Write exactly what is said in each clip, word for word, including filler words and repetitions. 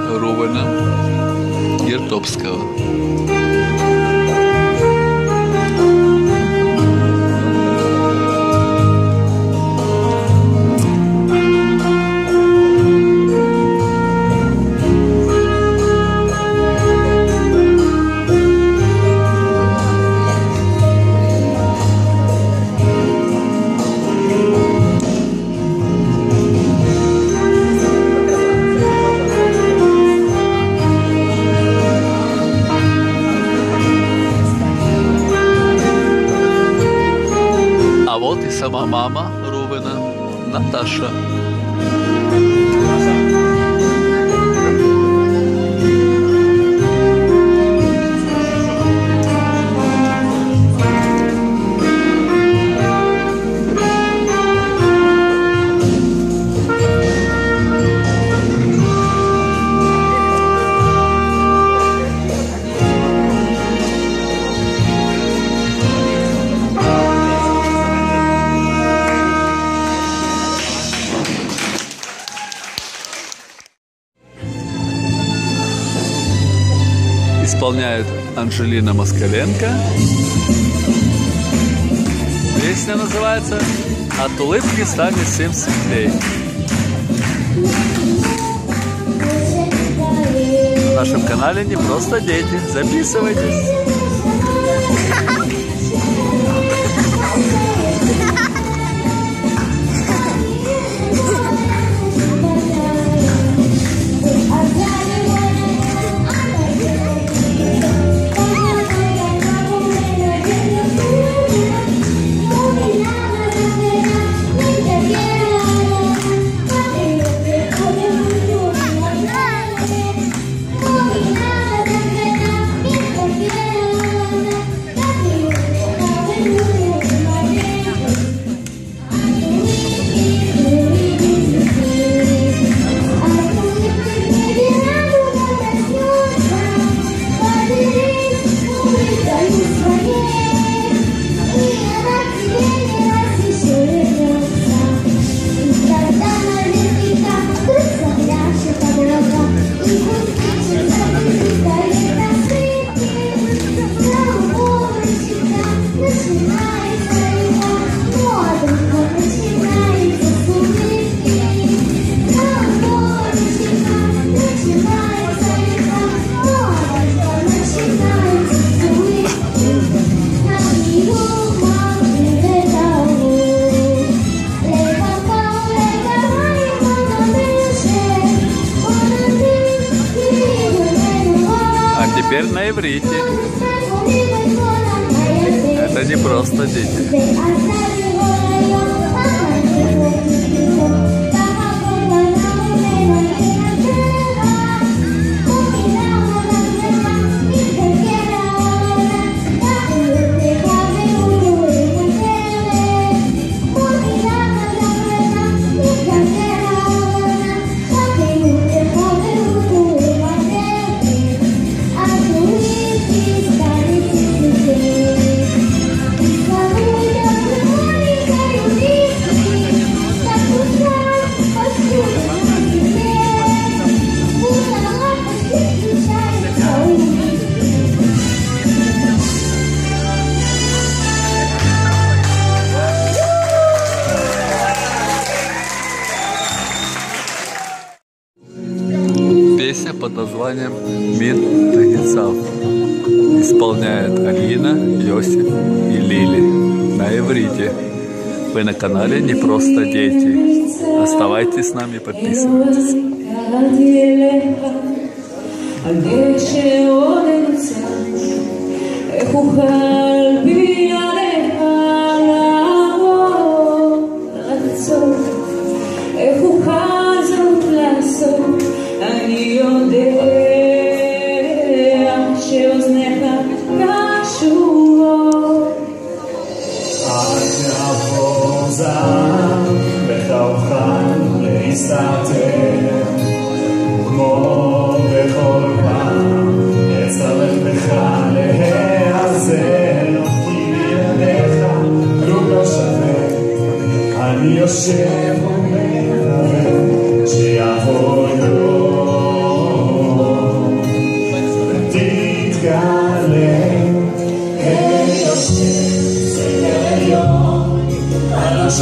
Рувена Гертопского. А вот и сама мама Рувена, Наташа. Исполняет Анжелина Москаленко. Песня называется «От улыбки станет всем светлей». На нашем канале «Не просто дети». Записывайтесь. Теперь на иврите. Это не просто дети. Песня под названием «Мин Тагицав». Исполняет Алина, Йосиф и Лили на иврите. Вы на канале «Не просто дети». Оставайтесь с нами, подписывайтесь. אני יודע שאוזניך קשובות עד נעבור זעם בתוכן להסתתר כמו בכל פעם אצטרך בך להיעזר כי בלעדיך כלום לא שווה אני יושב ומחבר שיעבור יום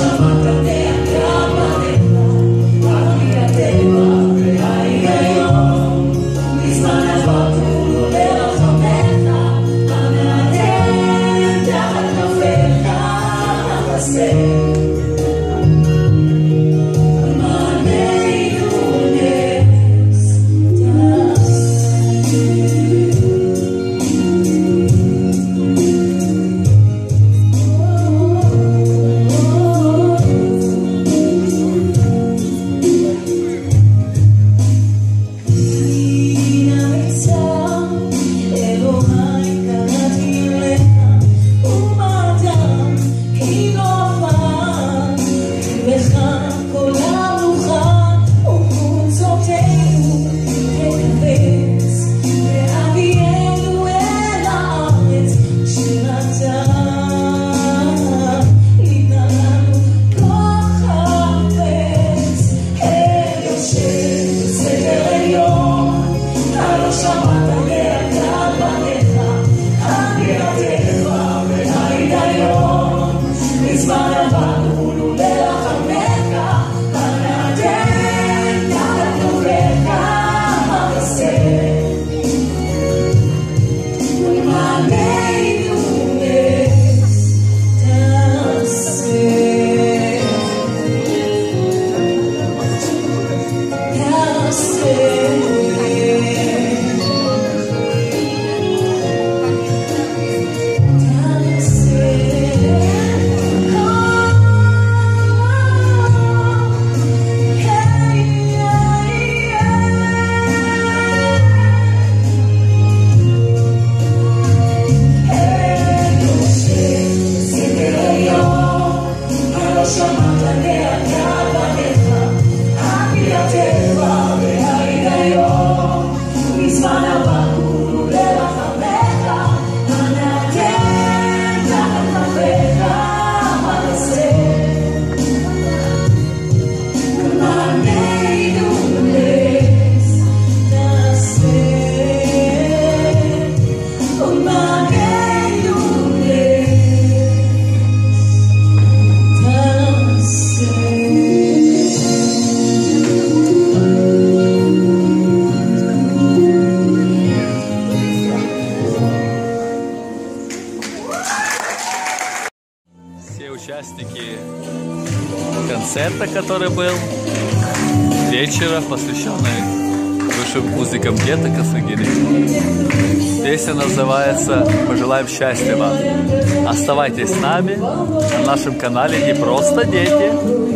Участники концерта, который был, вечера, посвященный высшим музыкам гетто Косыгине. Песня называется «Пожелаем счастья вам». Оставайтесь с нами на нашем канале «Не просто дети».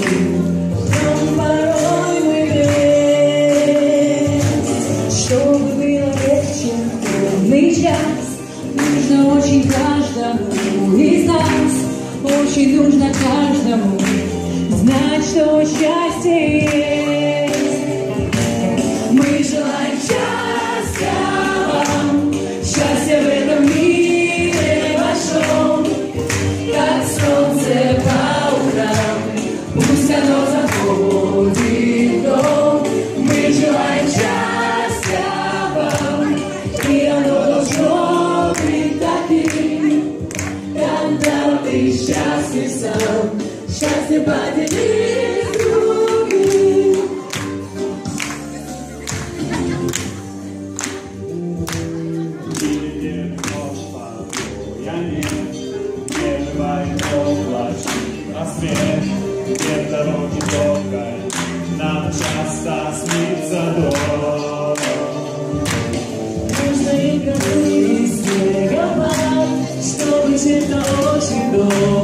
Нужно очень каждому из нас, очень нужно каждому знать, что счастье есть. Мы желаем счастья вам, счастья в этом мире большом, как солнце по утрам, пусть оно заходит в дом. Мы желаем счастья вам, и оно должно быть таким, когда ты счастлив сам, счастье поделись с другим. Видит ночь покоя нет, не бывает облачный рассвет, нет дороги долгой, нам часто снится дом. Нужно и снегопад, чтобы это очень долго.